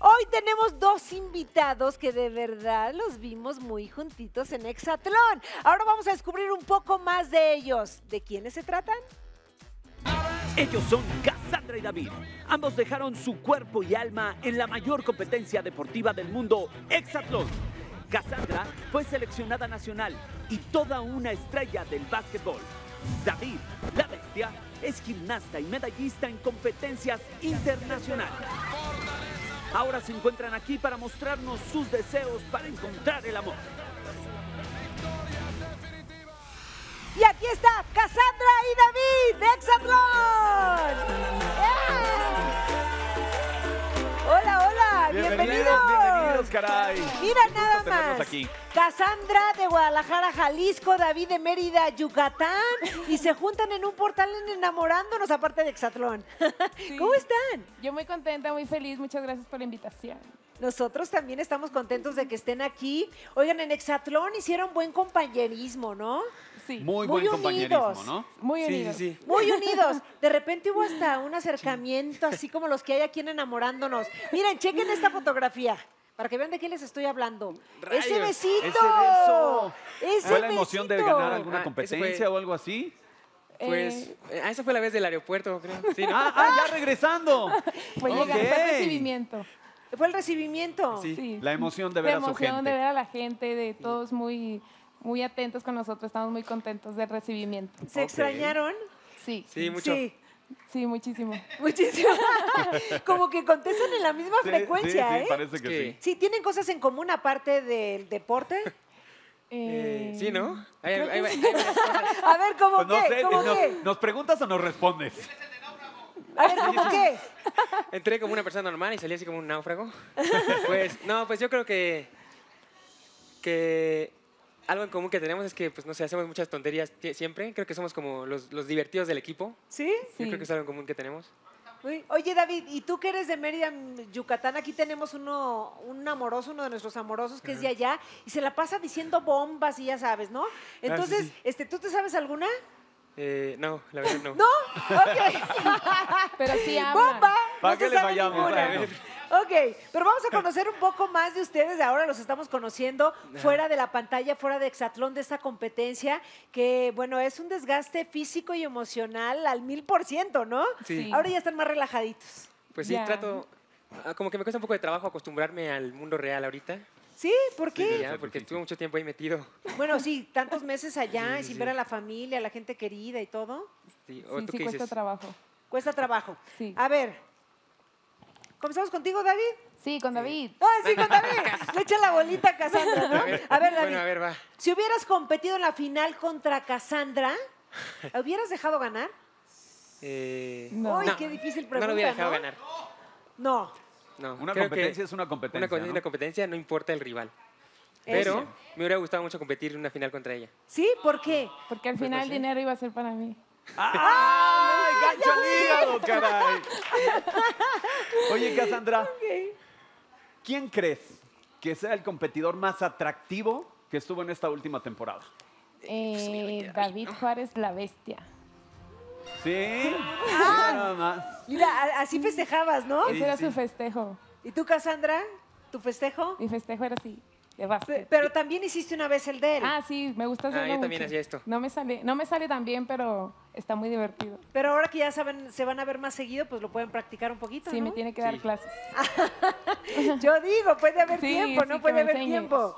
Hoy tenemos dos invitados que de verdad los vimos muy juntitos en Exatlón. Ahora vamos a descubrir un poco más de ellos. ¿De quiénes se tratan? Ellos son Cassandra y David. Ambos dejaron su cuerpo y alma en la mayor competencia deportiva del mundo, Exatlón. Cassandra fue seleccionada nacional y toda una estrella del básquetbol. David, la bestia, es gimnasta y medallista en competencias internacionales. Ahora se encuentran aquí para mostrarnos sus deseos para encontrar el amor. Y aquí está Cassandra y David de Exatlón. Hola, hola, bienvenidos. Bienvenidos, caray. Mira Qué nada gusto tenerlos más. aquí. Cassandra de Guadalajara, Jalisco, David de Mérida, Yucatán, y se juntan en un portal en Enamorándonos, aparte de Exatlón. Sí. ¿Cómo están? Yo muy contenta, muy feliz. Muchas gracias por la invitación. Nosotros también estamos contentos de que estén aquí. Oigan, en Exatlón hicieron buen compañerismo, ¿no? Sí, Muy Muy buen compañerismo, unidos. ¿no? muy unidos. Sí. Muy unidos. De repente hubo hasta un acercamiento, así como los que hay aquí en Enamorándonos. Miren, chequen esta fotografía, para que vean de qué les estoy hablando. ¡Rayos! ¡Ese besito! ¡Ese beso! ¡Ese ¿Fue la emoción de besito! ganar alguna Ah, competencia ese fue- o algo así? Pues, esa fue la vez del aeropuerto, creo. Sí, ¿no? Ya regresando. Fue Ok. llegar, fue el recibimiento. Fue el recibimiento. Sí. Sí. La emoción de ver La a su emoción gente. de ver a la gente, de todos muy atentos con nosotros. Estamos muy contentos del recibimiento. ¿Se Ok. extrañaron? Sí, Sí, mucho. Sí, sí, muchísimo. muchísimo. Como que contestan en la misma Sí, frecuencia, sí, ¿eh? parece Es que que- sí. Sí, ¿tienen cosas en común aparte del deporte? Sí, ¿no? Hay creo que varias sí. cosas. A ver, ¿cómo Pues no qué? sé, ¿Cómo qué? ¿nos preguntas o nos respondes? A ver, ¿cómo qué? Entré como una persona normal y salí así como un náufrago. Pues yo creo que algo en común que tenemos es que, pues no sé, hacemos muchas tonterías siempre. Creo que somos como los divertidos del equipo. ¿Sí? Sí. Yo creo que es algo en común que tenemos. Oye, David, ¿y tú que eres de Mérida, Yucatán? Aquí tenemos un amoroso, uno de nuestros amorosos que es de allá, y se la pasa diciendo bombas y ya sabes, ¿no? Entonces, sí. ¿tú te sabes alguna? No, la verdad no. ¿No? Ok. Pero sí hablan. ¡Bomba! ¿Para No qué se le sabe fallamos? ninguna. A ver. Ok, pero vamos a conocer un poco más de ustedes. Ahora los estamos conociendo fuera de la pantalla, fuera de Exatlón, de esta competencia, que, bueno, es un desgaste físico y emocional al 1000%, ¿no? Sí. Ahora ya están más relajaditos. Pues sí, Ya. como que me cuesta un poco de trabajo acostumbrarme al mundo real ahorita. ¿Sí? ¿Por qué? Ya, porque estuve mucho tiempo ahí metido. Bueno, sí, tantos meses allá y Sí, sin sí. ver a la familia, a la gente querida y todo. Sí, ¿o Sí, tú sí qué cuesta dices? trabajo. Cuesta trabajo. Sí. A ver, ¿comenzamos contigo, David? Sí, con David. Ah, sí, con David. Le echa la bolita a Cassandra, ¿no? A ver, David. Bueno, a ver, va. Si hubieras competido en la final contra Cassandra, ¿hubieras dejado ganar? No. Uy, qué difícil No pregunta, lo hubiera dejado ¿no? ganar. No. No, Una creo que competencia es una competencia, ¿no? una competencia, no importa el rival. Eso. Pero me hubiera gustado mucho competir en una final contra ella. ¿Sí? ¿Por qué? Porque al Pues final no el sé. dinero iba a ser para mí. ¡Ay, gancho al hígado, caray! Oye, Cassandra, ¿quién crees que sea el competidor más atractivo que estuvo en esta última temporada? David Juárez, la bestia. ¿Sí? Nada más. Mira, así festejabas, ¿no? Ese era su festejo. ¿Y tú, Cassandra? ¿Tu festejo? Mi festejo era así, de básquet. Pero también hiciste una vez el de él. Ah, sí, me gusta hacerlo yo también mucho. hacía esto. No me sale tan bien, pero está muy divertido. Pero ahora que ya saben, se van a ver más seguido, pues lo pueden practicar un poquito, Sí, ¿no? me tiene que dar Sí. clases. Yo digo, puede haber Sí, tiempo, sí, ¿no? que Puede me haber enseñes. tiempo.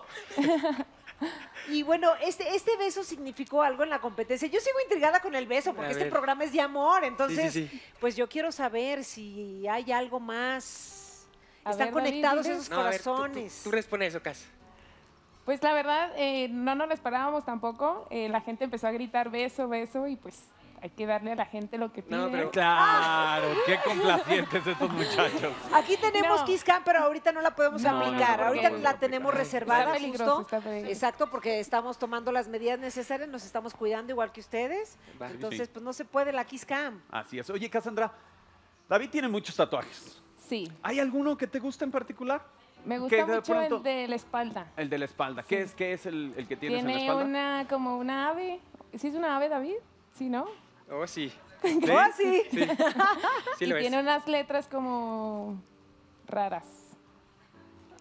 Y bueno, este beso significó algo en la competencia. Yo sigo intrigada con el beso, porque A este ver. programa es de amor. Entonces, sí. pues yo quiero saber si hay algo más. A Están ver, David, conectados dile. esos No, a ver, corazones. tú responde eso, Cas. Pues la verdad, no nos lo esperábamos tampoco. La gente empezó a gritar beso, beso, y pues hay que darle a la gente lo que pide. No, pero- Claro, qué complacientes estos muchachos. Aquí tenemos No. Kiss Cam, pero ahorita no la podemos No, aplicar. no, Ahorita porque- la tenemos reservada, Está peligroso, justo. está peligroso. Exacto, porque estamos tomando las medidas necesarias, nos estamos cuidando igual que ustedes. Va. Entonces, Sí. pues no se puede la Kiss Cam. Así es. Oye, Cassandra, David tiene muchos tatuajes. Sí, ¿Hay alguno que te guste en particular? me Que gusta de mucho pronto- el de la espalda. El de la espalda. ¿Qué es el que tienes en la Tiene espalda? como una ave. ¿Sí es una ave, David? Sí, ¿no? Oh, sí. ¿Sí? Oh, sí. Sí Y lo es. tiene unas letras como raras.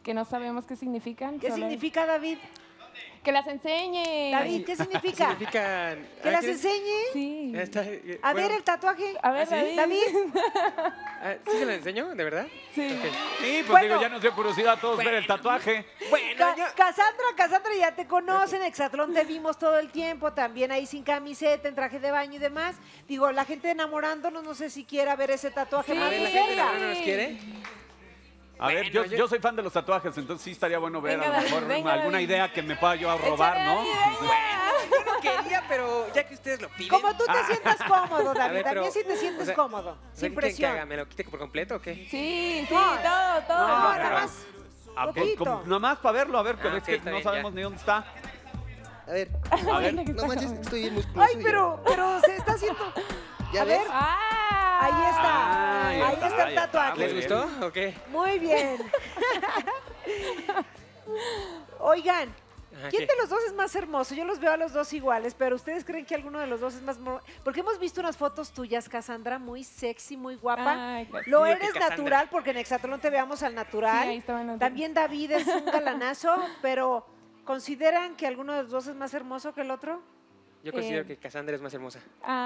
que no sabemos qué significan. ¿Qué solo- significa, David? Que las enseñe. David, ¿qué significa? Significan... ¿Que las enseñe? Sí. A ver el tatuaje. A ver, ¿sí? David. ¿Sí se lo enseño? ¿De verdad? Sí. Ok. Sí, pues Bueno. digo, ya nos dio curiosidad a todos ver el tatuaje. Bueno, yo... Cassandra, ya te conocen, Exatlón te vimos todo el tiempo, también ahí sin camiseta, en traje de baño y demás. Digo, la gente enamorándonos, no sé si quiera ver ese tatuaje Sí. más A ver, de la gente cerca. no nos quiere. A ver, Bueno, yo soy fan de los tatuajes, entonces sí estaría bueno ver Venga, a lo mejor David, venga, alguna David. idea que me pueda yo a robar, Échale, ¿no? David, venga. Yo no quería, pero ya que ustedes lo piden... Como tú te sientas cómodo, David, ver, pero, también si te sientes o sea, cómodo, o sea, sin ¿qué presión. haga? ¿Me lo quite por completo o qué? Sí, sí, No. todo. No, No, nada pero- más. Ah, Poquito. nomás para verlo, a ver, que Ah, es ok, que está no bien, sabemos ya. ni dónde está. A ver, A ver, no manches, estoy bien musculoso. Ay, pero se está haciendo... ¿Ya A ver, ves? ¡Ah! ahí está, Ah, ya ahí está, está el ya está, tatuaje. muy ¿Les bien. gustó o qué? Muy bien. Oigan, Ajá, ¿quién ¿qué? de los dos es más hermoso? Yo los veo a los dos iguales, pero ¿ustedes creen que alguno de los dos es más Porque hemos visto unas fotos tuyas, Cassandra, muy sexy, muy guapa. Ay, gracias. Lo Digo que eres Cassandra. natural, porque en Exatlón te veamos al natural. Sí, ahí estaba en natural. También David es un galanazo, pero ¿consideran que alguno de los dos es más hermoso que el otro? Yo considero que Cassandra es más hermosa.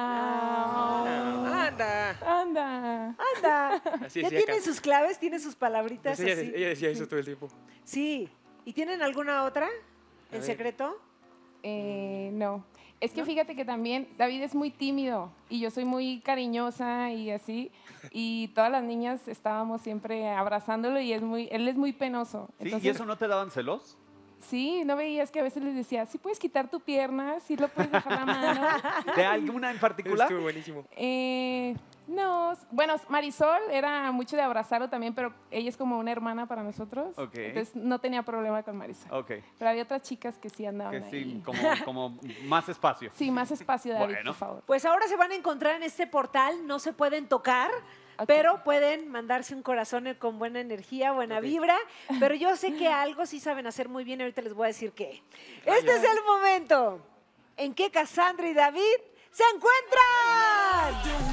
Ah, ¡Anda! anda. Anda. Así ¿Ya decía tienen acá. sus claves? ¿Tienen sus palabritas Pues así? ella decía eso todo el tiempo. Sí. ¿Y tienen alguna otra en ver. secreto? No. Es que fíjate que también David es muy tímido y yo soy muy cariñosa y así. Y todas las niñas estábamos siempre abrazándolo y él es muy penoso. ¿Sí? ¿Y Entonces, eso no te daban celos? sí, no veías que a veces les decía, sí puedes quitar tu pierna, sí lo puedes dejar la mano. ¿De alguna en particular? Estuvo buenísimo. No, bueno, Marisol era mucho de abrazarlo también, pero ella es como una hermana para nosotros. Ok. Entonces no tenía problema con Marisol. Ok, Pero había otras chicas que sí andaban que sí, ahí. como más espacio. Sí, más espacio, David, Bueno. por favor. Pues ahora se van a encontrar en este portal, no se pueden tocar, Ok. pero pueden mandarse un corazón con buena energía, buena vibra, pero yo sé que algo sí saben hacer muy bien y ahorita les voy a decir qué. Este es el momento en que Cassandra y David se encuentran.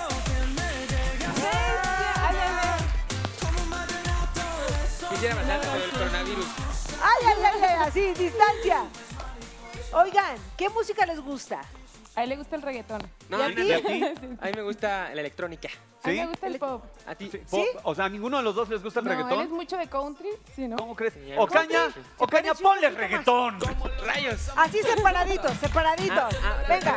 Quisiera abrazarte, pero el coronavirus. Ay, así, distancia. Oigan, ¿qué música les gusta? A él le gusta el reggaetón. No, ¿Y a no, ti? ¿Y a ti? no. A mí me gusta la electrónica. A mí ¿Sí? me gusta el pop. ¿A ti? Sí, ¿Sí? O sea, ¿a ninguno de los dos les gusta el No, él es reggaetón? mucho de country, ¿sí, no? ¿Cómo crees? Sí, Ocaña, sí. Ocaña, parece un ponle poquito más. reggaetón. ¡Rayos! Así separaditos, separaditos. Venga.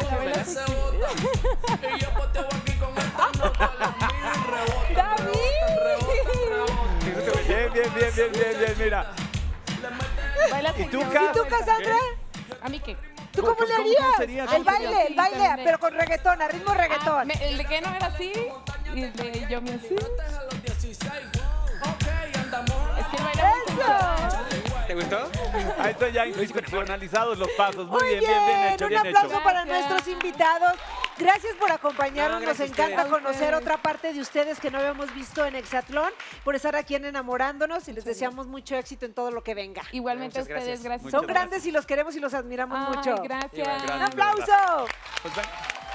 Bien, mira. Baila ¿Y tú, sexy, Cas? ¿Y tú, Cassandra? ¿A mí qué? ¿Tú cómo le ¿Cómo harías? sería? El ¿Cómo baile, el baile, también. pero con reggaetón, a ritmo reggaetón. El de que no era así y el de yo me así. Es que él baila muy ¡Eso! ¿Te gustó? Ahí están ya institucionalizados los pasos. Muy Muy bien, bien hecho, un bien aplauso hecho. para Gracias. nuestros invitados. Gracias por acompañarnos. No, Nos gracias a encanta ustedes. conocer A ustedes. otra parte de ustedes que no habíamos visto en Exatlón, por estar aquí en Enamorándonos y les deseamos mucho éxito en todo lo que venga. Igualmente a Muchas ustedes, gracias. gracias. Muchas Son grandes y los queremos y los admiramos Ay, mucho. gracias. Igual, ¡Un gracias. aplauso! Pues ven.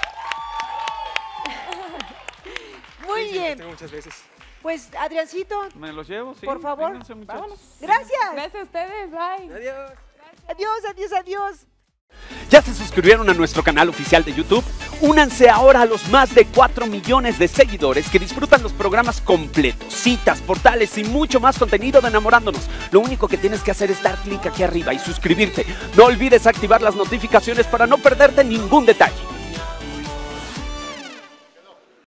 Muy Sí, sí, bien. tengo muchas veces. Pues, Adriancito, ¿Me los llevo? Sí. por favor, Vénganse, muchachos. Vámonos. gracias. Gracias a ustedes, bye. Adiós. Adiós, adiós, adiós. ¿Ya se suscribieron a nuestro canal oficial de YouTube? Únanse ahora a los más de 4 millones de seguidores que disfrutan los programas completos, citas, portales y mucho más contenido de Enamorándonos. Lo único que tienes que hacer es dar clic aquí arriba y suscribirte. No olvides activar las notificaciones para no perderte ningún detalle.